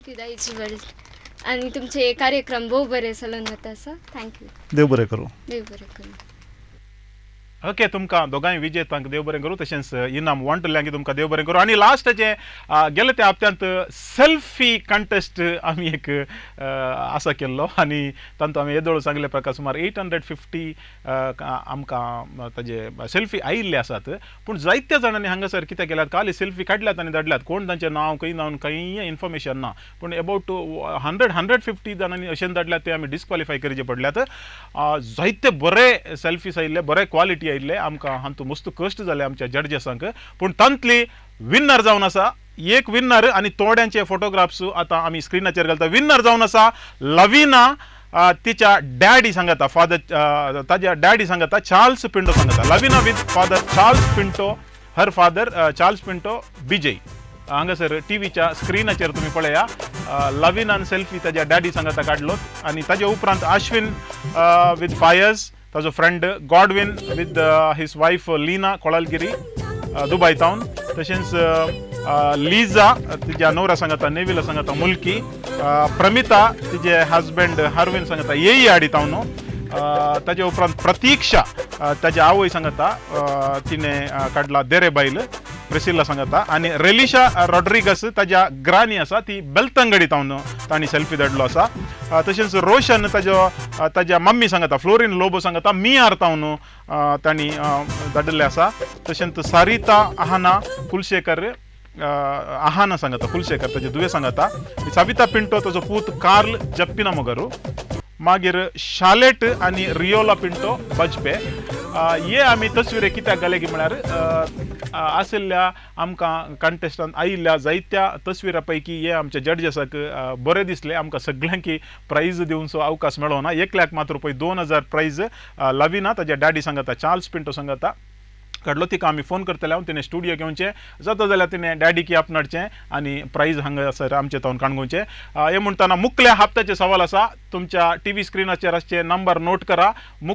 पिदाईची वेळ आणि तुमचे कार्यक्रम बहु बरे चलून वता सर. थँक्यू. देव बरें करूं. देव बरें करूं. ओके, तुमकां दोगांय विजेतांक देव बरें करूं. तशेंच इनाम वांटल्यांक तुमकां देव बरें करूं. आणि लास्टचे गेले त्या हप्त्यांत सेल्फी कंटेस्ट आमी एक आसा केल्लो आनी तातूंत आमी येदोळ सांगले प्रकार सुमार 850 आमकां ताजे सेल्फी आयिल्ले आसात. पूण जायत्या जाणांनी हांगासर कितें केल्यात, खाली सेल्फी काडल्यात आनी धाडल्यात. कोण तांचें नांव खंय नांव खंय इन्फॉर्मेशन ना. पूण अबाउट 150 जाणांनी अशें धाडल्यात ते आमी डिस्क्वॉलिफाय करचे पडल्यात. जायते बरे सेल्फीज आयिल्ले, बरे क्वॉलिटी आयिल्ले. आमकां हातूंत मस्त कश्ट जाले आमच्या जडजसांक. पूण तांतली विन्नर जावन आसा एक विन्नर आनी थोड्यांचे फोटोग्राफ्स आतां आमी स्क्रिनाचेर घालता. विन्नर जावन आसा लविना. तिच्या डॅडी सांगता फादर, ताज्या डॅडी सांगता चार्ल्स पिंटो सांगता. Lavina with father Charles Pinto, her father Charles Pinto बिजय. हांगासर टीव्हीच्या स्क्रिनाचेर तुमी पळया. लविनान सेल्फी ताज्या डॅडी सांगता काडलो. आनी ताज्या उपरांत अश्विन विथ फायर्स, ताजो friend Godwin with his wife Leena कोळालगिरी दुबय टावन. तशेंच लिजा तिच्या नवरा सांगता नेविला सांगता मुल्की. प्रमिता तिचे हजबंड हरविन सांगता येई आडी टावन. ताजे उपरांत प्रतीक्षा ताजे आवय सांगता तिने काडला देरेबायल प्रिसिल्ला सांगता. आनी रेलिशा रॉड्रिगस ताज्या ग्रानी आसा ती बेलतंगडी टावन तांणी सेल्फी धाडलो आसा. तशेंच रोशन ताज्या मम्मी सांगता फ्लोरिन लोबो सांगता मियार टावन तांणी धाडले आसा. तशेंच सारिता आहाना कुलशेकर आहाना सांगता कुलशेकर ताजे दुवे सांगता. सविता पिंटो ताजो पूत कार्ल जप्पिना मोगरू. मागीर शालेट आनी रियोला पिंटो बजपे. हे आमी तस्विरे कित्याक घाले की म्हळ्यार आशिल्ल्या आमकां कंटेस्टांत आयिल्ल्या जायत्या तस्विरां पैकी हे आमच्या जडजसाक बरे दिसले. आमकां सगळ्यांक प्रायज दिवचो अवकाश मेळ्ळो ना. एकल्याक मात्र रुपये 2000 प्रायज लविना ताज्या डॅडी सांगता चार्ल्स पिंटो सांगता काडलो. तिका आमी फोन करतले हांव. तिणें स्टुडियो घेवचें जाता जाल्यार तिणें डॅडीक आपणाडचें आनी प्रायज हांगासर आमचे तावन काणगोवचें. हे म्हणटना मुखल्या हप्त्याचे सवाल आसा. तुमच्या टीव्ही स्क्रिनाचेर आसचे नंबर नोट करा.